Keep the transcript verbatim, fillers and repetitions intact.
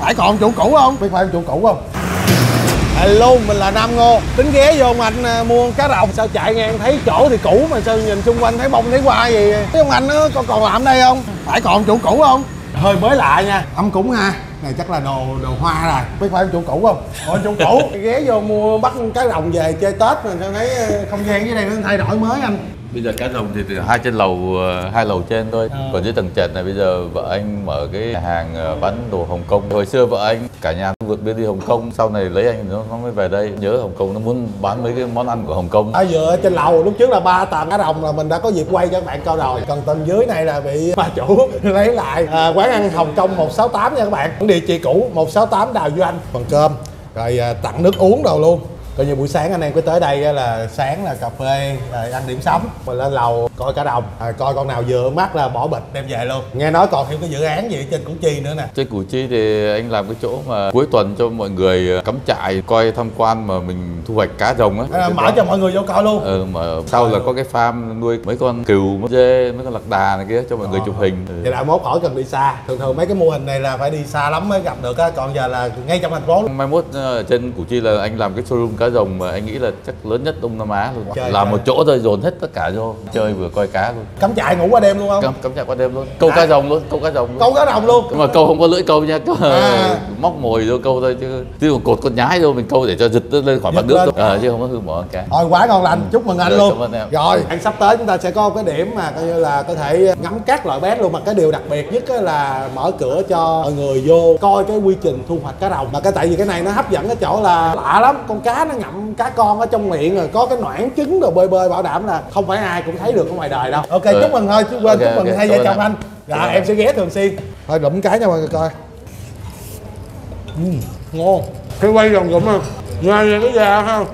Phải còn chủ cũ không? Biết phải ông chủ cũ không? Hello, mình là Nam Ngô. Tính ghé vô ông anh mua cá rồng. Sao chạy ngang thấy chỗ thì cũ mà sao nhìn xung quanh thấy bông thấy hoa gì. Thấy ông anh nó còn, còn làm đây không? Phải còn chủ cũ không? Hơi mới lạ nha. Ông cúng ha. Này chắc là đồ đồ hoa rồi. Biết phải ông chủ cũ không? Ôi chủ cũ. Ghé vô mua bắt cá rồng về chơi Tết mà sao thấy không gian dưới đây nó thay đổi mới anh. Bây giờ cá rồng thì từ hai trên lầu, hai lầu trên thôi. À. Còn dưới tầng trệt này bây giờ vợ anh mở cái hàng bán đồ Hồng Kông. Hồi xưa vợ anh cả nhà vượt biên đi Hồng Kông, sau này lấy anh nó, nó mới về đây. Nhớ Hồng Kông nó muốn bán mấy cái món ăn của Hồng Kông. Ở vừa trên lầu lúc trước là ba tầng cá rồng là mình đã có dịp quay cho các bạn coi rồi. Còn tầng dưới này là bị bà chủ lấy lại. À, quán ăn Hồng Kông một sáu tám nha các bạn. Địa chỉ cũ một sáu tám Đào Duy Anh. Phần cơm rồi à, tặng nước uống đồ luôn. Coi như buổi sáng anh em cứ tới đây là sáng là cà phê, rồi ăn điểm sống, mình lên lầu coi cá đồng, rồi coi con nào vừa mắt là bỏ bịch đem về luôn. Nghe nói còn thêm cái dự án gì ở trên Củ Chi nữa nè. Trên Củ Chi thì anh làm cái chỗ mà cuối tuần cho mọi người cắm trại coi tham quan mà mình thu hoạch cá rồng á. À, mở đó cho mọi người vô coi luôn. Ừ, mà sau là có cái farm nuôi mấy con cừu, mấy dê, mấy con lạc đà này kia cho mọi người chụp hình. Ừ. Vậy là mốt khỏi cần đi xa. Thường thường mấy cái mô hình này là phải đi xa lắm mới gặp được á, còn giờ là ngay trong thành phố. Mai mốt ở trên Củ Chi là anh làm cái showroom cá rồng mà anh nghĩ là chắc lớn nhất Đông Nam Á luôn. Chơi, làm chơi. Một chỗ thôi dồn hết tất cả vô chơi vừa coi cá luôn. Cắm trại ngủ qua đêm luôn không? Cắm, cắm trại qua đêm luôn. Câu à. cá rồng luôn, câu cá rồng luôn. Câu cá rồng luôn. Nhưng mà câu không có lưỡi câu nha, câu à. móc mồi vô câu thôi chứ. Chứ còn cột con nhái vô mình câu để cho giật lên khỏi mặt nước thôi. À, chứ không có hư bỏ cá. Rồi quá ngon lành, chúc mừng anh rồi, luôn. Rồi, anh sắp tới chúng ta sẽ có một cái điểm mà coi như là có thể ngắm các loại bé luôn, mà cái điều đặc biệt nhất là mở cửa cho mọi người vô coi cái quy trình thu hoạch cá rồng. Mà cái tại vì cái này nó hấp dẫn cái chỗ là lạ lắm, con cá nó ngậm cá con ở trong miệng rồi có cái noãn trứng rồi bơi bơi, bảo đảm là không phải ai cũng thấy được ở ngoài đời đâu. Ok, ừ. Chúc mừng thôi, chứ quên okay, chúc mừng okay. Hai vợ chồng anh. Dạ em sẽ ghé thường xuyên. Thôi lụm cái cho mọi người coi. Uhm, ngon. Cái quay rồng rụm không? Ngoài cái da không?